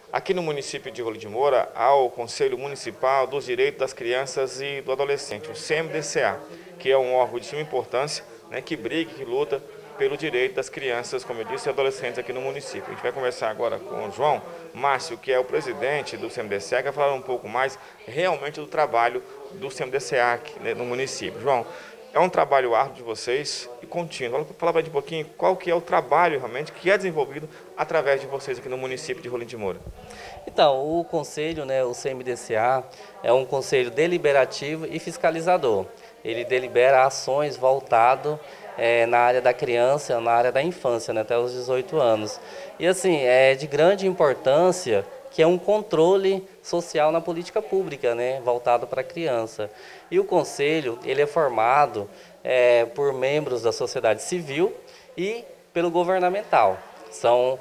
Aqui no município de Rolim de Moura, há o Conselho Municipal dos Direitos das Crianças e do Adolescente, o CMDCA, que é um órgão de suma importância, né, que briga, que luta pelo direito das crianças, como eu disse, e adolescentes aqui no município. A gente vai conversar agora com o João Márcio, que é o presidente do CMDCA, que vai falar um pouco mais realmente do trabalho do CMDCA aqui, né, no município. João, é um trabalho árduo de vocês e contínuo. Fala para a gente um pouquinho qual que é o trabalho realmente que é desenvolvido através de vocês aqui no município de Rolim de Moura. Então, o conselho, né, o CMDCA, é um conselho deliberativo e fiscalizador. Ele delibera ações voltadas na área da criança, na área da infância, né, até os 18 anos. E assim, é de grande importância que é um controle social na política pública, né, voltado para a criança. E o conselho, ele é formado por membros da sociedade civil e pelo governamental. São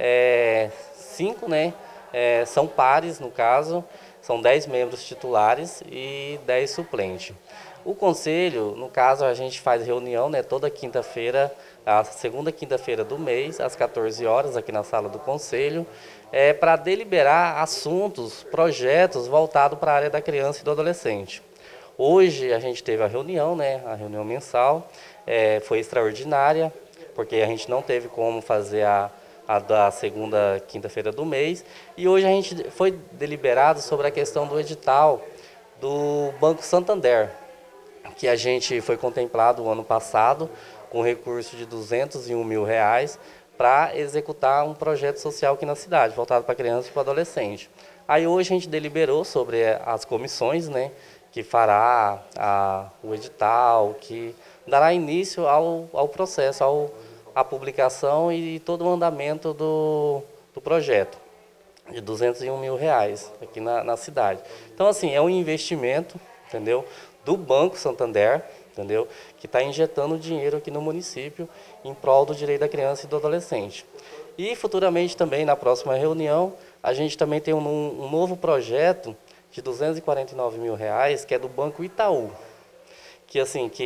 5, né, são pares, no caso, são 10 membros titulares e 10 suplentes. O conselho, no caso, a gente faz reunião, né, toda quinta-feira, a segunda quinta-feira do mês, às 14 horas, aqui na sala do conselho, para deliberar assuntos, projetos voltados para a área da criança e do adolescente. Hoje a gente teve a reunião, né, a reunião mensal, foi extraordinária, porque a gente não teve como fazer a da segunda quinta-feira do mês, e hoje a gente foi deliberado sobre a questão do edital do Banco Santander, que a gente foi contemplado o ano passado com recurso de R$201 mil para executar um projeto social aqui na cidade, voltado para criança e para adolescente. Aí hoje a gente deliberou sobre as comissões, né, que fará o edital, que dará início ao processo, à publicação e todo o andamento do projeto, de R$201 mil aqui na cidade. Então, assim, é um investimento, entendeu, do Banco Santander, entendeu, que está injetando dinheiro aqui no município em prol do direito da criança e do adolescente. E futuramente também, na próxima reunião, a gente também tem um novo projeto de R$249 mil, que é do Banco Itaú, que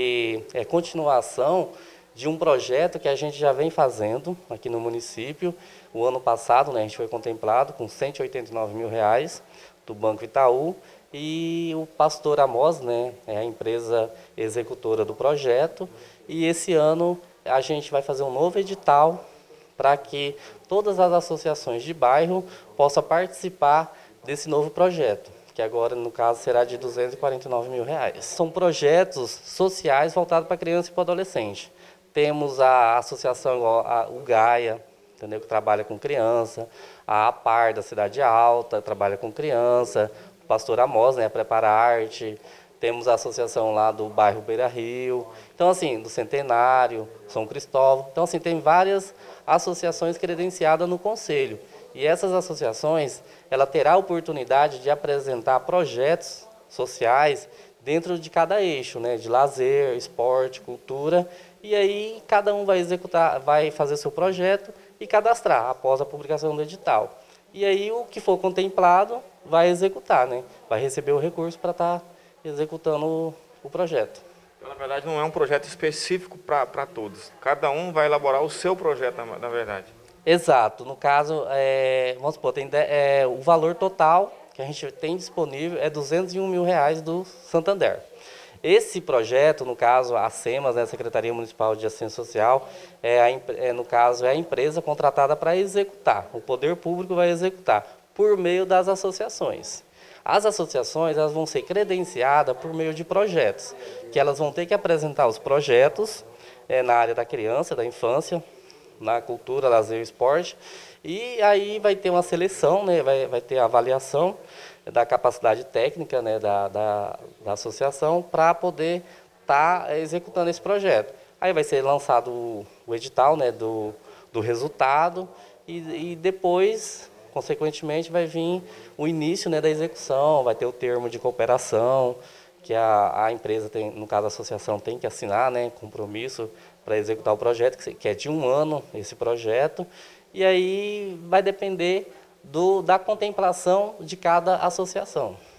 é continuação de um projeto que a gente já vem fazendo aqui no município. O ano passado, né, a gente foi contemplado com R$189 mil do Banco Itaú, e o Pastor Amos, né, é a empresa executora do projeto, e esse ano a gente vai fazer um novo edital para que todas as associações de bairro possam participar desse novo projeto, que agora, no caso, será de R$249 mil. São projetos sociais voltados para criança e para adolescente. Temos a associação, o Gaia, entendeu, que trabalha com criança, a APAR da Cidade Alta, trabalha com criança, o Pastor Amos, né, Prepara Arte, temos a associação lá do bairro Beira Rio, então assim, do Centenário, São Cristóvão, então assim, tem várias associações credenciadas no conselho. E essas associações, ela terá a oportunidade de apresentar projetos sociais dentro de cada eixo, né, de lazer, esporte, cultura, e aí cada um vai executar, vai fazer seu projeto e cadastrar após a publicação do edital. E aí o que for contemplado vai executar, né, vai receber o recurso para estar executando o projeto. Então, na verdade, não é um projeto específico para todos. Cada um vai elaborar o seu projeto, na verdade. Exato. No caso, vamos supor, o valor total que a gente tem disponível é R$201 mil do Santander. Esse projeto, no caso, a SEMAS, né, Secretaria Municipal de Assistência Social, no caso, é a empresa contratada para executar. O poder público vai executar por meio das associações. As associações, elas vão ser credenciadas por meio de projetos, que elas vão ter que apresentar os projetos na área da criança, da infância, na cultura, lazer e esporte, e aí vai ter uma seleção, né, vai ter a avaliação da capacidade técnica, né, da associação para poder estar executando esse projeto. Aí vai ser lançado o edital, né, do resultado e depois, consequentemente, vai vir o início, né, da execução, vai ter o termo de cooperação, que a empresa tem, no caso a associação, tem que assinar, né, compromisso para executar o projeto, que é de 1 ano esse projeto, e aí vai depender da contemplação de cada associação.